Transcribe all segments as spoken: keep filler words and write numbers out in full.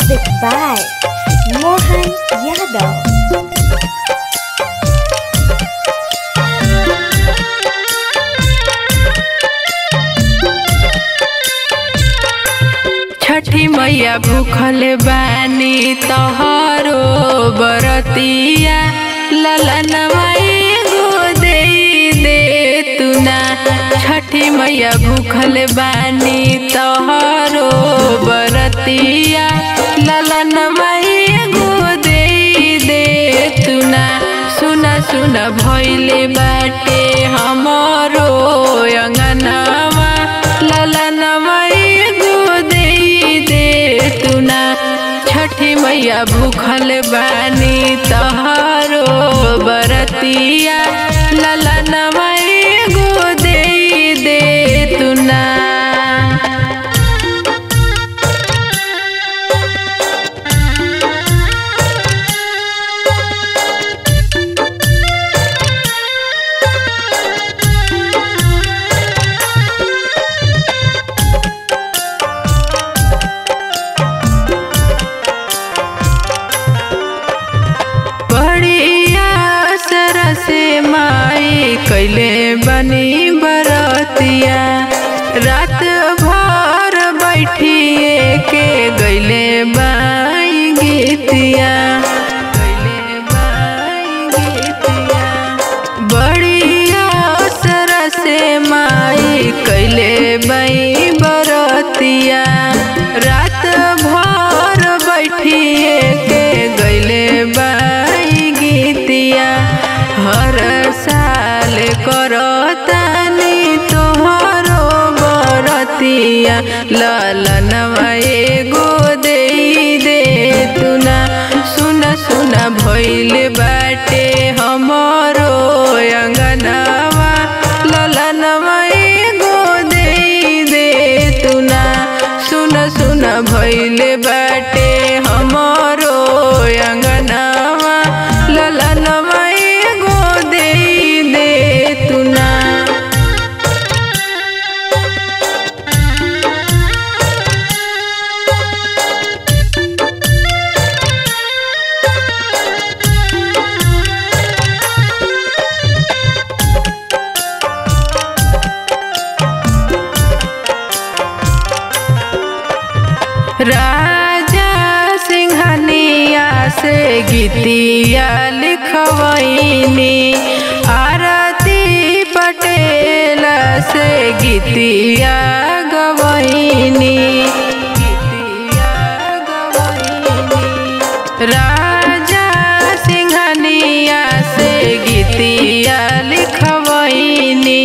Music by Mohan Yadav. छठी मैया भूखल बानी तोहरो बरतिया ललनवा एगो दे दे तुना। छठी मैया भूखल बानी तोहरो बरतिया ललनवा एगो दे दे तुना। सुना सुना भइले बाटे हमरो अंगनवा ललनवा छठी मैया भूखल बानी तोहरो बरतिया ललनवा एगो दे दे तुना। से माई कैले बनी बरतिया रात भर बैठिए के गैले बाई गीतिया गैले बाई गीतिया। बढ़िया असर से माई कैले बाई बरतिया रात भर बैठिए के गैले बाई गीतिया। हर साल करतानी तोहरो बरतिया ललनवा एगो दे दे तुना। सुना सुना भइल बाटे हमरो अंगनवा ललनवा एगो दे दे तुना। सुना सुना भइल बाटे हमरो अंगनवा ललनवा राजा सिंघनिया से गीतिया लिखवैनी आरती पटेल से गीतिया गवैनी गीतिया गवैनी। राजा सिंघनिया से गीतिया लिखवैनी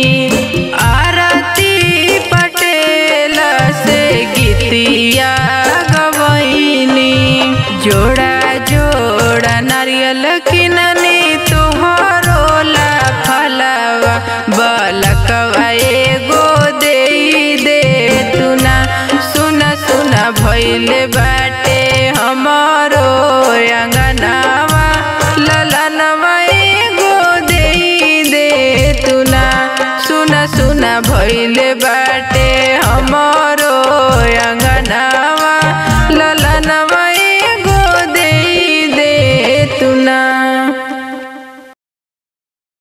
आरती पटेल से गीतिया जोड़ा जोड़ा नारियल किननी तोहरो ला फलवा बलकवा एगो दे दे तुना। सुना सुना भइल बाटे हमरो अंगनवा ललनवा एगो दे दे तुना। सुना सुना भइल बाटे हमरो अंगनवा ललनवा